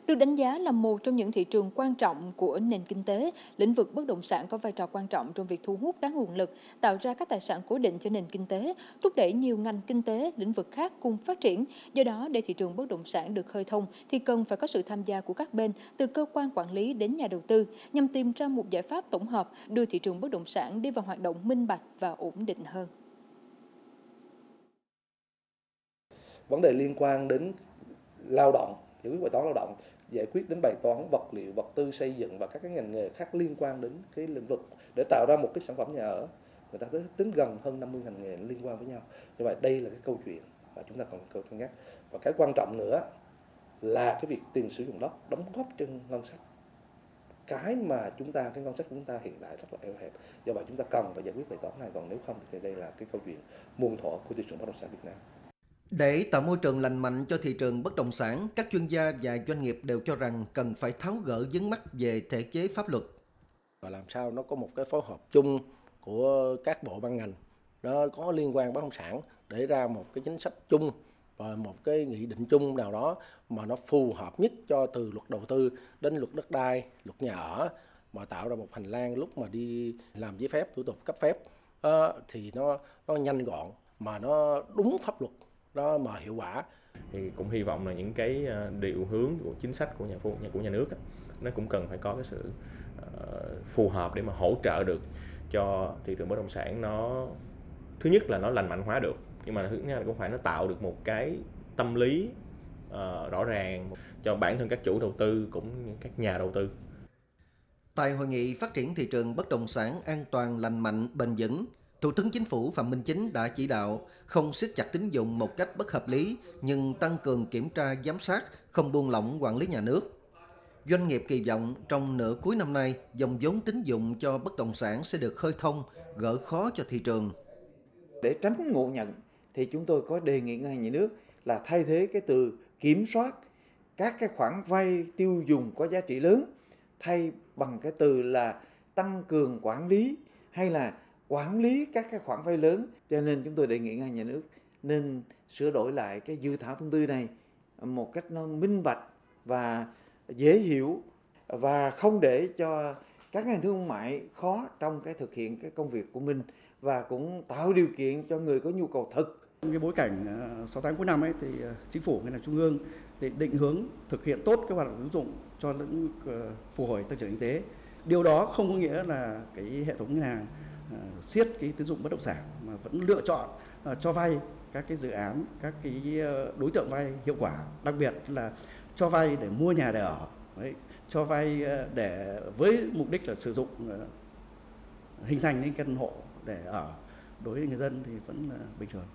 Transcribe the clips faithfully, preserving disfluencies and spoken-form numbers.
Được đánh giá là một trong những thị trường quan trọng của nền kinh tế, lĩnh vực bất động sản có vai trò quan trọng trong việc thu hút các nguồn lực, tạo ra các tài sản cố định cho nền kinh tế, thúc đẩy nhiều ngành kinh tế, lĩnh vực khác cùng phát triển. Do đó, để thị trường bất động sản được khơi thông thì cần phải có sự tham gia của các bên, từ cơ quan quản lý đến nhà đầu tư, nhằm tìm ra một giải pháp tổng hợp đưa thị trường bất động sản đi vào hoạt động minh bạch và ổn định hơn. Vấn đề liên quan đến lao động, giải quyết bài toán lao động, giải quyết đến bài toán vật liệu, vật tư xây dựng và các cái ngành nghề khác liên quan đến cái lĩnh vực để tạo ra một cái sản phẩm nhà ở, người ta tính gần hơn năm mươi ngành nghề liên quan với nhau. Như vậy đây là cái câu chuyện mà chúng ta cần cân nhắc. Và cái quan trọng nữa là cái việc tiền sử dụng đất đóng góp cho ngân sách. Cái mà chúng ta, cái ngân sách của chúng ta hiện tại rất là eo hẹp. Do vậy chúng ta cần phải giải quyết bài toán này, còn nếu không thì đây là cái câu chuyện muôn thuở của thị trường bất động sản Việt Nam. Để tạo môi trường lành mạnh cho thị trường bất động sản, các chuyên gia và doanh nghiệp đều cho rằng cần phải tháo gỡ vướng mắc về thể chế pháp luật. Và làm sao nó có một cái phối hợp chung của các bộ ban ngành, nó có liên quan bất động sản để ra một cái chính sách chung và một cái nghị định chung nào đó mà nó phù hợp nhất cho từ luật đầu tư đến luật đất đai, luật nhà ở, mà tạo ra một hành lang lúc mà đi làm giấy phép, thủ tục cấp phép uh, thì nó nó nhanh gọn mà nó đúng pháp luật đó mà hiệu quả. Thì cũng hy vọng là những cái điều hướng của chính sách của nhà của nhà nước nó cũng cần phải có cái sự uh, phù hợp để mà hỗ trợ được cho thị trường bất động sản. Nó thứ nhất là nó lành mạnh hóa được, nhưng mà thứ nhất là cũng phải nó tạo được một cái tâm lý uh, rõ ràng cho bản thân các chủ đầu tư cũng như các nhà đầu tư. Tại hội nghị phát triển thị trường bất động sản an toàn, lành mạnh, bền vững, Thủ tướng Chính phủ Phạm Minh Chính đã chỉ đạo không siết chặt tín dụng một cách bất hợp lý, nhưng tăng cường kiểm tra giám sát, không buông lỏng quản lý nhà nước. Doanh nghiệp kỳ vọng trong nửa cuối năm nay, dòng vốn tín dụng cho bất động sản sẽ được khơi thông, gỡ khó cho thị trường. Để tránh ngộ nhận thì chúng tôi có đề nghị ngân hàng nhà nước là thay thế cái từ kiểm soát các cái khoản vay tiêu dùng có giá trị lớn thay bằng cái từ là tăng cường quản lý hay là quản lý các cái khoản vay lớn. Cho nên chúng tôi đề nghị ngân hàng nhà nước nên sửa đổi lại cái dự thảo thông tư này một cách nó minh bạch và dễ hiểu, và không để cho các ngân hàng thương mại khó trong cái thực hiện cái công việc của mình, và cũng tạo điều kiện cho người có nhu cầu thực. Trong cái bối cảnh sáu tháng cuối năm ấy thì chính phủ ngân hàng trung ương để định hướng thực hiện tốt các hoạt động tín dụng cho lĩnh vực phục hồi tăng trưởng kinh tế. Điều đó không có nghĩa là cái hệ thống ngân hàng uh, siết cái tín dụng bất động sản, mà vẫn lựa chọn uh, cho vay các cái dự án, các cái uh, đối tượng vay hiệu quả, đặc biệt là cho vay để mua nhà để ở, đấy, cho vay uh, để với mục đích là sử dụng uh, hình thành những căn hộ để ở đối với người dân thì vẫn là bình thường.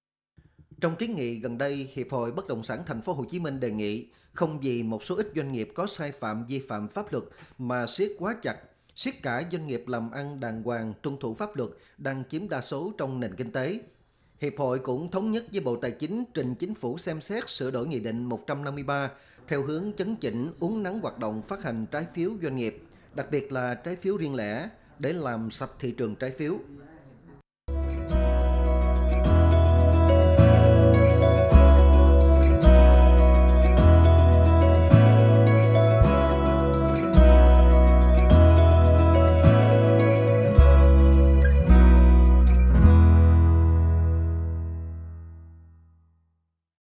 Trong kiến nghị gần đây, Hiệp hội Bất động sản Thành phố Hồ Chí Minh đề nghị không vì một số ít doanh nghiệp có sai phạm vi phạm pháp luật mà siết quá chặt, siết cả doanh nghiệp làm ăn đàng hoàng, tuân thủ pháp luật đang chiếm đa số trong nền kinh tế. Hiệp hội cũng thống nhất với Bộ Tài chính trình Chính phủ xem xét sửa đổi Nghị định một trăm năm mươi ba theo hướng chấn chỉnh, uốn nắn hoạt động phát hành trái phiếu doanh nghiệp, đặc biệt là trái phiếu riêng lẻ, để làm sạch thị trường trái phiếu.